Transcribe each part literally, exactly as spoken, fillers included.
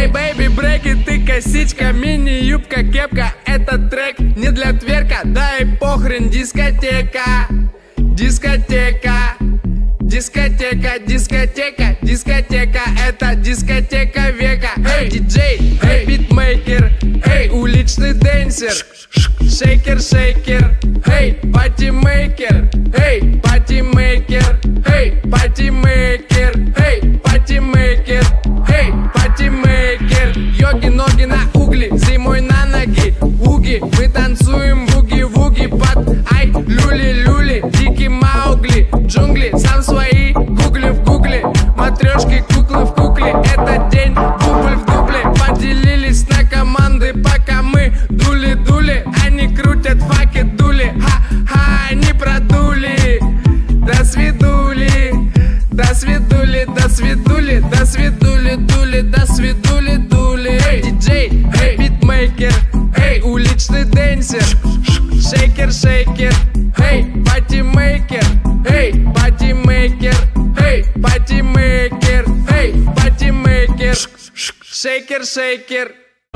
бэйби, брейки, ты косичка, мини-юбка, кепка. Этот трек не для тверка, да и похрен, дискотека. Дискотека, дискотека, дискотека, дискотека. Это дискотека века. Эй, диджей, эй, битмейкер, эй, уличный дэнсер. Шейкер, шейкер, эй, патимейкер, эй, патимейкер, эй, патимейкер, эй, патимейкер, эй, патимейкер. Йоги, ноги на угли, зимой на ноги. Уги, мы танцуем буги-вуги под ай, люли-люли, дикий Маугли. Джунгли, сам свои, гугли в гугле. Матрешки, куклы в кукле. Это день, дубль в дубле. Поделились на команды, пока мы дули-дули. Они крутят факи, дули, ха-ха, они продули. До свидули, до свидули, до свидули, до свидули, дули, до свидули, дули. Эй, диджей, эй, битмейкер, эй, уличный дэнсер. Шейкер, шейкер, эй, патимейкер, эй, патимейкер, эй, патимейкер, эй, патимейкер. Шейкер, шейкер.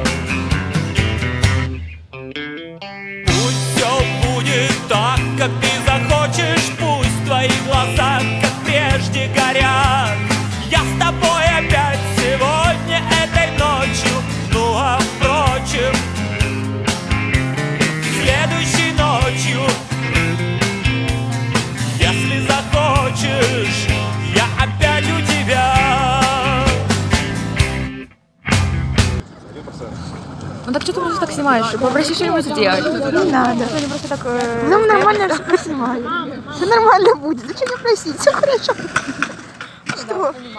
Пусть все будет так, как ты захочешь. Пусть твои глаза, как прежде, горят. Я с тобой опять сегодня, этой ночью. Ну а впрочем, следующей ночью, если захочешь, я опять у тебя. Ну так что ты просто так снимаешь? Попроси что-нибудь сделать. Не надо. Они просто так... Э, Ну нормально все поснимали. Все нормально будет. Зачем мне просить? Все хорошо. Что?